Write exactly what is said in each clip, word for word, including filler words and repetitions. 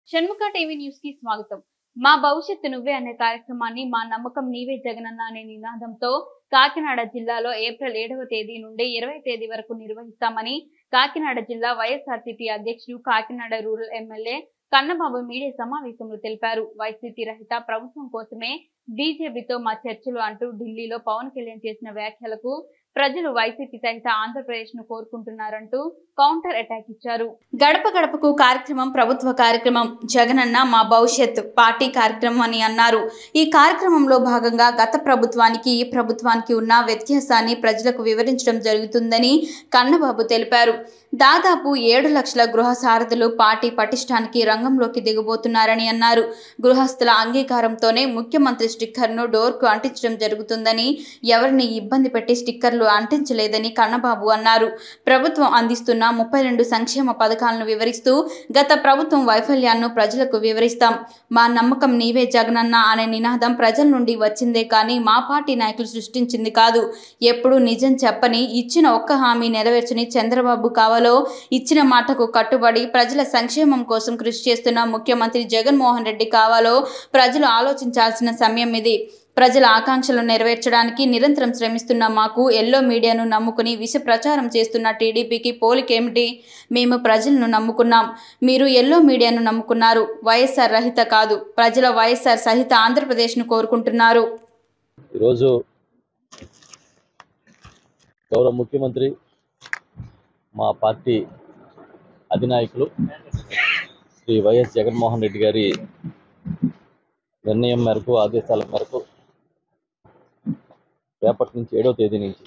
Shanmukha TV news కి స్వాగతం. మా భవిష్యత్తు నువ్వే అనే కార్యక్రమాన్ని మా నమ్మకం నీవే జగనన్న అనే నినాదంతో కాకినాడ జిల్లాలో ఏప్రిల్ ఏడవ తేదీ నుండి ఇరవై తేదీ వరకు నిర్వహిస్తామని కాకినాడ జిల్లా వైఎస్ఆర్సీపీ అధ్యక్షుడు, Kakinada rural MLA Kannababu media సమావేశంలో తెలిపారు. వైసీపీ రహిత ప్రభుత్వం కోసమే బీజేపీతో మా చర్చలు అంటూ ఢిల్లీలో పవన్ కళ్యాణ్ చేసిన వ్యాఖ్యలకు ప్రజలు వైసీపీ సహిత ఆంధ్రప్రదేశ్ ను కోరుకుంటున్నారంటూ కౌంటర్ అటాక్ ఇచ్చారు. గడప గడపకు కార్యక్రమం ప్రభుత్వ కార్యక్రమం, జగనన్న మా భవిష్యత్ పార్టీ కార్యక్రమం అని అన్నారు. ఈ కార్యక్రమంలో భాగంగా గత ప్రభుత్వానికి ఈ ప్రభుత్వానికి ఉన్న వ్యత్యాసాన్ని ప్రజలకు వివరించడం జరుగుతుందని కన్నబాబు తెలిపారు. దాదాపు ఏడు లక్షల గృహ సారథులు పార్టీ పటిష్టానికి రంగంలోకి దిగబోతున్నారని అన్నారు. గృహస్థుల అంగీకారంతోనే ముఖ్యమంత్రి స్టిక్కర్ను డోర్కు అంటించడం జరుగుతుందని, ఎవరిని ఇబ్బంది పెట్టి స్టిక్కర్లు అంటించలేదని కన్నబాబు అన్నారు. ప్రభుత్వం అందిస్తున్న ముప్పై రెండు సంక్షేమ పథకాలను వివరిస్తూ గత ప్రభుత్వం వైఫల్యాలను ప్రజలకు వివరిస్తాం. మా నమ్మకం నీవే జగనన్న అనే నినాదం ప్రజల నుండి వచ్చిందే కానీ మా పార్టీ నాయకులు సృష్టించింది కాదు. ఎప్పుడు నిజం చెప్పని, ఇచ్చిన ఒక్క హామీ నెరవేర్చని చంద్రబాబు కావాలో ఇచ్చిన మాటకు కట్టుబడి ప్రజల సంక్షేమం కోసం కృషి చేస్తున్న ముఖ్యమంత్రి జగన్మోహన్ రెడ్డి కావాలో ప్రజలు ఆలోచించాల్సిన సమయం ఇది. ప్రజల ఆకాంక్షలు నెరవేర్చడానికి నిరంతరం శ్రమిస్తున్న మాకు ఎల్లో మీడియాను నమ్ముకుని విష ప్రచారం చేస్తున్న టీడీపీకి పోలికేమిటి? మేము ప్రజలను నమ్ముకున్నాం, మీరు ఎల్లో మీడియాను నమ్ముకున్నారు. వైఎస్ఆర్ రహిత కాదు, ప్రజల వైఎస్ఆర్ సహిత ఆంధ్రప్రదేశ్ను కోరుకుంటున్నారు. ఈరోజు గౌరవ ముఖ్యమంత్రి, మా పార్టీ అధినాయకులు శ్రీ వైఎస్ జగన్మోహన్ రెడ్డి గారి నిర్ణయం మేరకు, ఆదేశాల మేరకు రేపటి నుంచి ఏడవ తేదీ నుంచి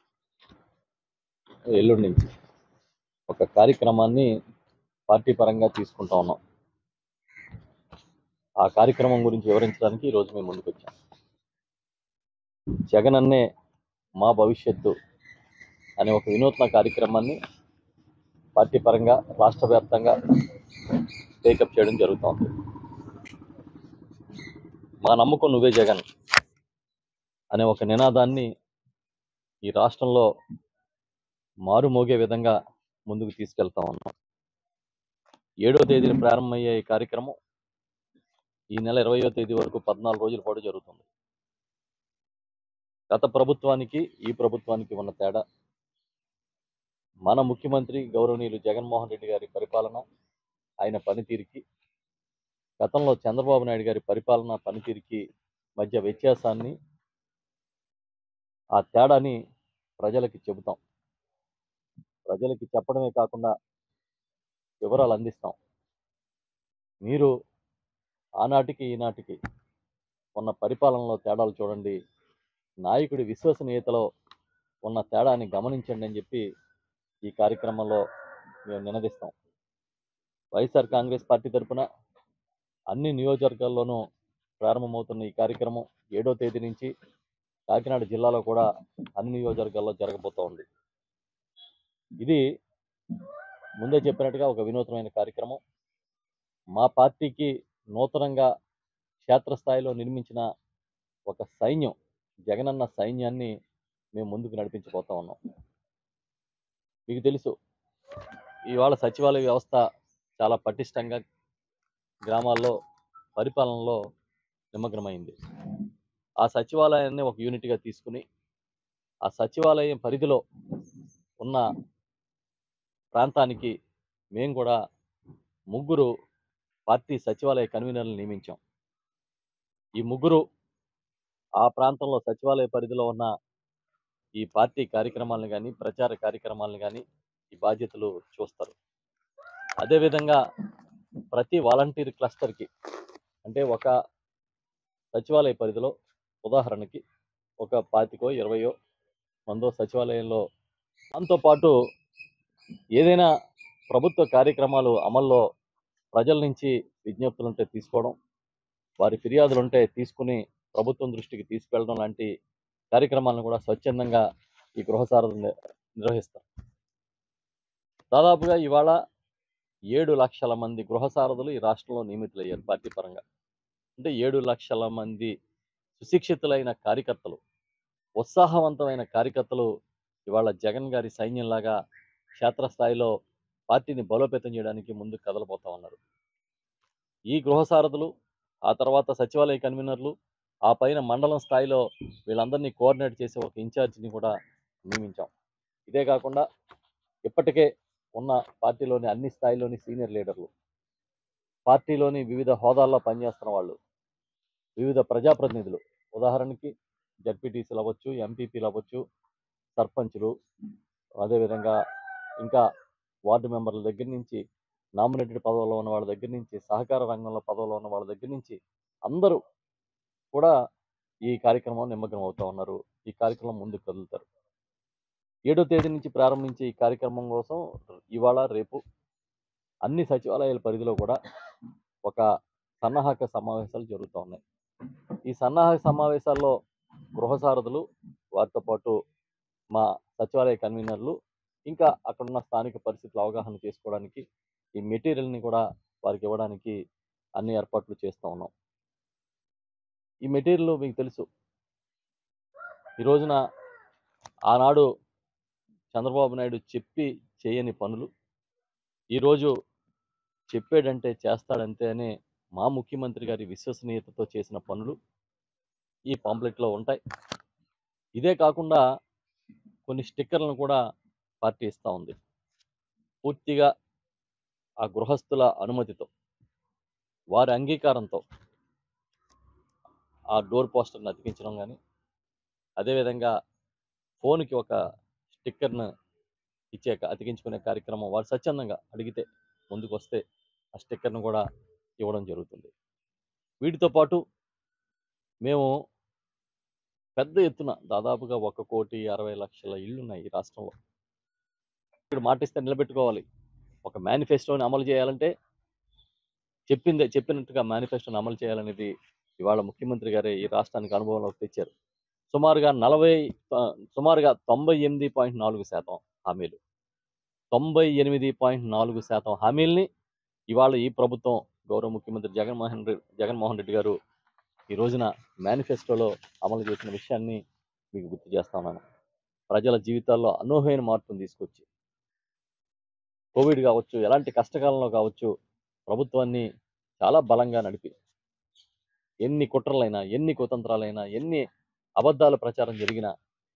ఎల్లుండి నుంచి ఒక కార్యక్రమాన్ని పార్టీ పరంగా తీసుకుంటా ఉన్నాం. ఆ కార్యక్రమం గురించి వివరించడానికి ఈరోజు మేము ముందుకు వచ్చాం. జగన్ అన్నే మా భవిష్యత్తు అనే ఒక వినూత్న కార్యక్రమాన్ని పార్టీ పరంగా రాష్ట్ర వ్యాప్తంగా టేకప్ చేయడం జరుగుతోంది. మా నమ్మకం నువ్వే జగన్ అనే ఒక నినాదాన్ని ఈ రాష్ట్రంలో మారుమోగే విధంగా ముందుకు తీసుకెళ్తా ఉన్నాం. ఏడవ తేదీన ప్రారంభమయ్యే ఈ కార్యక్రమం ఈ నెల ఇరవయో తేదీ వరకు పద్నాలుగు రోజుల పాటు జరుగుతుంది. గత ప్రభుత్వానికి ఈ ప్రభుత్వానికి ఉన్న తేడా, మన ముఖ్యమంత్రి గౌరవనీయులు జగన్మోహన్ రెడ్డి గారి పరిపాలన, ఆయన పనితీరుకి, గతంలో చంద్రబాబు నాయుడు గారి పరిపాలన పనితీరుకి మధ్య వ్యత్యాసాన్ని, ఆ తేడాని ప్రజలకి చెబుతాం. ప్రజలకి చెప్పడమే కాకుండా వివరాలు అందిస్తాం. మీరు ఆనాటికి ఈనాటికి ఉన్న పరిపాలనలో తేడాలు చూడండి, నాయకుడి విశ్వసనీయతలో ఉన్న తేడాని గమనించండి అని చెప్పి ఈ కార్యక్రమంలో మేము నినదిస్తాం. వైఎస్ఆర్ కాంగ్రెస్ పార్టీ తరఫున అన్ని నియోజకవర్గాల్లోనూ ప్రారంభమవుతున్న ఈ కార్యక్రమం ఏడో తేదీ నుంచి కాకినాడ జిల్లాలో కూడా అన్ని నియోజకవర్గాల్లో జరగబోతూ ఉంది. ఇది ముందే చెప్పినట్టుగా ఒక వినూత్నమైన కార్యక్రమం. మా పార్టీకి నూతనంగా క్షేత్రస్థాయిలో నిర్మించిన ఒక సైన్యం, జగనన్న సైన్యాన్ని మేము ముందుకు నడిపించబోతా ఉన్నాం. మీకు తెలుసు, ఇవాళ సచివాలయ వ్యవస్థ చాలా పటిష్టంగా గ్రామాల్లో పరిపాలనలో నిమగ్నమైంది. ఆ సచివాలయాన్ని ఒక యూనిట్గా తీసుకుని ఆ సచివాలయం పరిధిలో ఉన్న ప్రాంతానికి మేము కూడా ముగ్గురు పార్టీ సచివాలయ కన్వీనర్లు నియమించాం. ఈ ముగ్గురు ఆ ప్రాంతంలో సచివాలయ పరిధిలో ఉన్న ఈ పార్టీ కార్యక్రమాలను కానీ, ప్రచార కార్యక్రమాలను కానీ ఈ బాధ్యతలు చూస్తారు. అదేవిధంగా ప్రతి వాలంటీర్ క్లస్టర్కి, అంటే ఒక సచివాలయ పరిధిలో ఉదాహరణకి ఒక పాతికో ఇరవయో మందో సచివాలయంలో, దాంతోపాటు ఏదైనా ప్రభుత్వ కార్యక్రమాలు అమల్లో ప్రజల నుంచి విజ్ఞప్తులు ఉంటే తీసుకోవడం, వారి ఫిర్యాదులు ఉంటే తీసుకుని ప్రభుత్వం దృష్టికి తీసుకెళ్ళడం లాంటి కార్యక్రమాలను కూడా స్వచ్ఛందంగా ఈ గృహ సారథులు నిర్వహిస్తారు. దాదాపుగా ఇవాళ ఏడు లక్షల మంది గృహ సారథులు ఈ రాష్ట్రంలో నియమితులయ్యారు పార్టీ పరంగా. అంటే ఏడు లక్షల మంది సుశిక్షితులైన కార్యకర్తలు, ఉత్సాహవంతమైన కార్యకర్తలు ఇవాళ జగన్ గారి సైన్యంలాగా క్షేత్రస్థాయిలో పార్టీని బలోపేతం చేయడానికి ముందుకు కదలబోతా ఉన్నారు. ఈ గృహ సారథులు, ఆ తర్వాత సచివాలయ కన్వీనర్లు, ఆ పైన మండలం స్థాయిలో వీళ్ళందరినీ కోఆర్డినేట్ చేసే ఒక ఇన్ఛార్జిని కూడా నియమించాం. ఇదే కాకుండా ఇప్పటికే ఉన్న పార్టీలోని అన్ని స్థాయిలోని సీనియర్ లీడర్లు, పార్టీలోని వివిధ హోదాల్లో పనిచేస్తున్న వాళ్ళు, వివిధ ప్రజాప్రతినిధులు, ఉదాహరణకి జడ్పీటీసీలు అవ్వచ్చు, ఎంపీపీలు అవ్వచ్చు, సర్పంచులు, అదేవిధంగా ఇంకా వార్డు మెంబర్ల దగ్గర నుంచి, నామినేటెడ్ పదవుల్లో ఉన్న వాళ్ళ దగ్గర నుంచి, సహకార రంగంలో పదవుల్లో ఉన్న వాళ్ళ దగ్గర నుంచి అందరూ కూడా ఈ కార్యక్రమం నిమగ్నం అవుతా ఉన్నారు. ఈ కార్యక్రమం ముందుకు కదులుతారు. ఏడో తేదీ నుంచి ప్రారంభించే ఈ కార్యక్రమం కోసం ఇవాళ రేపు అన్ని సచివాలయాల పరిధిలో కూడా ఒక సన్నాహక సమావేశాలు జరుగుతూ ఉన్నాయి. ఈ సన్నాహక సమావేశాల్లో గృహ సారథులు, వారితో పాటు మా సచివాలయ కన్వీనర్లు, ఇంకా అక్కడున్న స్థానిక పరిస్థితులు అవగాహన చేసుకోవడానికి ఈ మెటీరియల్ని కూడా వారికి ఇవ్వడానికి అన్ని ఏర్పాట్లు చేస్తూ ఉన్నాం. ఈ మెటీరియల్ మీకు తెలుసు, ఈ రోజున ఆనాడు చంద్రబాబు నాయుడు చెప్పి చేయని పనులు ఈరోజు చెప్పాడంటే చేస్తాడంతే అనే మా ముఖ్యమంత్రి గారి విశ్వసనీయతతో చేసిన పనులు ఈ పాంప్లెట్లో ఉంటాయి. ఇదే కాకుండా కొన్ని స్టిక్కర్లను కూడా పార్టీ ఇస్తూ ఉంది. పూర్తిగా ఆ గృహస్థుల అనుమతితో, వారి అంగీకారంతో ఆ డోర్ పోస్టర్ని అతికించడం కానీ, అదేవిధంగా ఫోన్కి ఒక స్టిక్కర్ను ఇచ్చే అతికించుకునే కార్యక్రమం వారు స్వచ్ఛందంగా అడిగితే ముందుకు వస్తే ఆ స్టిక్కర్ను కూడా ఇవ్వడం జరుగుతుంది. వీటితో పాటు మేము పెద్ద ఎత్తున దాదాపుగా ఒక కోటి అరవై లక్షల ఇళ్ళు ఉన్నాయి ఈ రాష్ట్రంలో. ఇక్కడ మాటిస్తే నిలబెట్టుకోవాలి. ఒక మేనిఫెస్టోని అమలు చేయాలంటే చెప్పిందే చెప్పినట్టుగా మేనిఫెస్టోని అమలు చేయాలనేది ఇవాళ ముఖ్యమంత్రి గారే ఈ రాష్ట్రానికి అనుభవంలోకి తెచ్చారు. సుమారుగా నలభై సుమారుగా తొంభై ఎనిమిది పాయింట్ నాలుగు శాతం హామీలు తొంభై ఎనిమిది పాయింట్ నాలుగు శాతం హామీల్ని ఇవాళ ఈ ప్రభుత్వం, గౌరవ ముఖ్యమంత్రి జగన్మోహన్ రెడ్డి జగన్మోహన్ రెడ్డి గారు ఈ రోజున మేనిఫెస్టోలో అమలు చేసిన విషయాన్ని మీకు గుర్తు చేస్తా ఉన్నాను. ప్రజల జీవితాల్లో అనూహ్యమైన మార్పును తీసుకొచ్చి, కోవిడ్ కావచ్చు, ఎలాంటి కష్టకాలంలో కావచ్చు, ప్రభుత్వాన్ని చాలా బలంగా నడిపి, ఎన్ని కుట్రలైనా, ఎన్ని కుతంత్రాలైనా, ఎన్ని అబద్ధాల ప్రచారం జరిగినా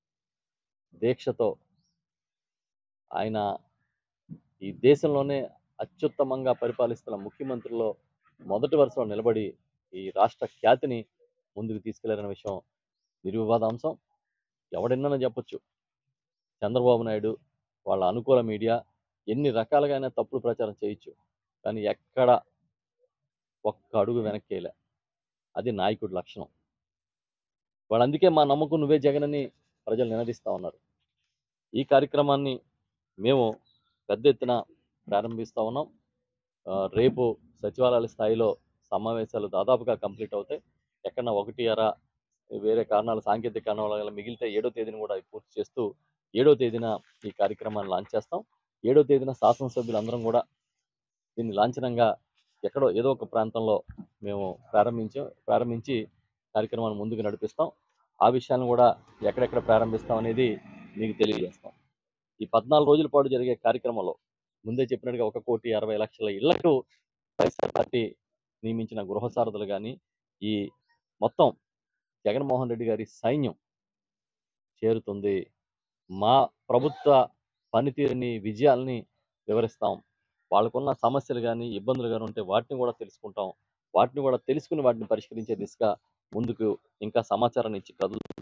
దీక్షతో ఆయన ఈ దేశంలోనే అత్యుత్తమంగా పరిపాలిస్తున్న ముఖ్యమంత్రుల్లో మొదటి వరుసలో నిలబడి ఈ రాష్ట్ర ఖ్యాతిని ముందుకు తీసుకెళ్లారనే విషయం నిర్వివాదాంశం. ఎవడెన్నో చెప్పొచ్చు, చంద్రబాబు నాయుడు వాళ్ళ అనుకూల మీడియా ఎన్ని రకాలుగానే తప్పుడు ప్రచారం చేయొచ్చు, కానీ ఎక్కడ ఒక్క అడుగు వెనక్కేయలే. అది నాయకుడి లక్షణం. వాళ్ళందుకే మా నమ్మకం నువ్వే జగన్ అని ప్రజలు నినదిస్తూ ఉన్నారు. ఈ కార్యక్రమాన్ని మేము పెద్ద ఎత్తున ప్రారంభిస్తూ ఉన్నాం. రేపు సచివాలయాల స్థాయిలో సమావేశాలు దాదాపుగా కంప్లీట్ అవుతాయి. ఎక్కడన్నా ఒకటి అర వేరే కారణాలు, సాంకేతిక కారణాల వల్ల మిగిలితే ఏడో తేదీని కూడా పూర్తి చేస్తూ ఏడో తేదీన ఈ కార్యక్రమాన్ని లాంచ్ చేస్తాం. ఏడో తేదీన శాసనసభ్యులందరం కూడా దీన్ని లాంఛనంగా ఎక్కడో ఏదో ఒక ప్రాంతంలో మేము ప్రారంభించాం ప్రారంభించి కార్యక్రమాన్ని ముందుకు నడిపిస్తాం. ఆ విషయాన్ని కూడా ఎక్కడెక్కడ ప్రారంభిస్తాం అనేది మీకు తెలియజేస్తాం. ఈ పద్నాలుగు రోజుల పాటు జరిగే కార్యక్రమంలో ముందే చెప్పినట్టుగా ఒక కోటి అరవై లక్షల ఇళ్లకు వైఎస్ఆర్ పార్టీ నియమించిన గృహ సారథులు కానీ, ఈ మొత్తం జగన్మోహన్ రెడ్డి గారి సైన్యం చేరుతుంది. మా ప్రభుత్వ పనితీరుని, విజయాల్ని వివరిస్తాం. వాళ్ళకున్న సమస్యలు కానీ, ఇబ్బందులు కానీ ఉంటే వాటిని కూడా తెలుసుకుంటాం. వాటిని కూడా తెలుసుకుని వాటిని పరిష్కరించే దిశగా ముందుకు ఇంకా సమాచారాన్ని ఇచ్చి కదులుతాం.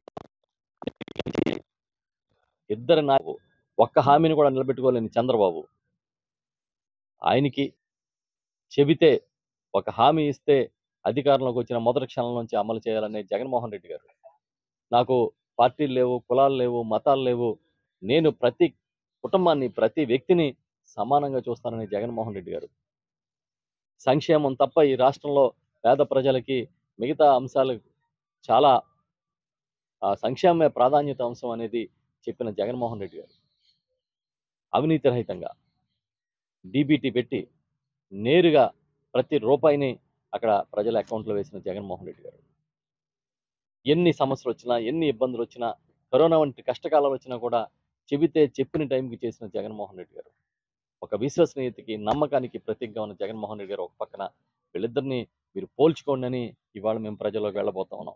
ఇద్దరు నాయకులు ఒక్క హామీని కూడా నిలబెట్టుకోలేని చంద్రబాబు, ఆయనకి చెబితే ఒక హామీ ఇస్తే అధికారంలోకి వచ్చిన మొదటి క్షణం నుంచి అమలు చేయాలనే జగన్మోహన్ రెడ్డి గారు. నాకు పార్టీలు లేవు, కులాలు లేవు, మతాలు లేవు, నేను ప్రతి కుటుంబాన్ని, ప్రతి వ్యక్తిని సమానంగా చూస్తానని జగన్మోహన్ రెడ్డి గారు. సంక్షేమం తప్ప ఈ రాష్ట్రంలో పేద ప్రజలకి మిగతా అంశాలు చాలా సంక్షేమమే ప్రాధాన్యత అంశం అనేది చెప్పిన జగన్మోహన్ రెడ్డి గారు. అవినీతి రహితంగా డీబీటీ పెట్టి నేరుగా ప్రతి రూపాయిని అక్కడ ప్రజల అకౌంట్లో వేసిన జగన్మోహన్ రెడ్డి గారు. ఎన్ని సమస్యలు వచ్చినా, ఎన్ని ఇబ్బందులు వచ్చినా, కరోనా వంటి కష్టకాలం వచ్చినా కూడా చెబితే చెప్పిన టైంకి చేసిన జగన్మోహన్ రెడ్డి గారు. ఒక విశ్వసనీయతకి, నమ్మకానికి ప్రతీకగా ఉన్న జగన్మోహన్ రెడ్డి గారు ఒక పక్కన, వీళ్ళిద్దరిని మీరు పోల్చుకోండి అని ఇవాళ మేము ప్రజల్లోకి వెళ్ళబోతా ఉన్నాం.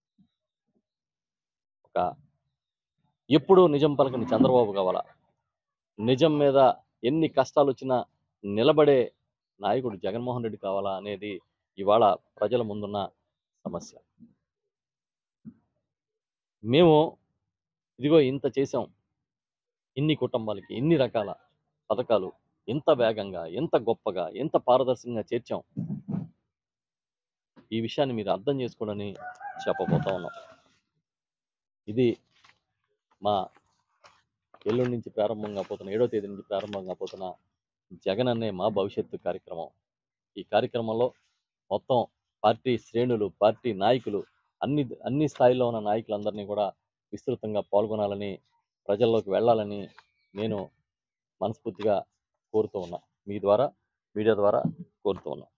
ఒక ఎప్పుడూ నిజం పలకని చంద్రబాబు కావాలా, నిజం మీద ఎన్ని కష్టాలు వచ్చినా నిలబడే నాయకుడు జగన్మోహన్ రెడ్డి కావాలా అనేది ఇవాళ ప్రజల ముందున్న సమస్య. మేము ఇదిగో ఇంత చేసాం, ఇన్ని కుటుంబాలకి ఇన్ని రకాల పథకాలు ఎంత వేగంగా, ఎంత గొప్పగా, ఎంత పారదర్శకంగా చేర్చాం. ఈ విషయాన్ని మీరు అర్థం చేసుకోవడని చెప్పబోతా ఉన్నాం. ఇది మా ఎల్లుండి నుంచి ప్రారంభంగా పోతున్న ఏడో తేదీ నుంచి ప్రారంభంగా పోతున్న జగన్ అనే మా భవిష్యత్తు కార్యక్రమం. ఈ కార్యక్రమంలో మొత్తం పార్టీ శ్రేణులు, పార్టీ నాయకులు, అన్ని అన్ని స్థాయిలో ఉన్న నాయకులందరినీ కూడా విస్తృతంగా పాల్గొనాలని, ప్రజల్లోకి వెళ్ళాలని నేను మనస్ఫూర్తిగా కోరుతూ ఉన్నా. మీ ద్వారా, మీడియా ద్వారా కోరుతూ ఉన్నా.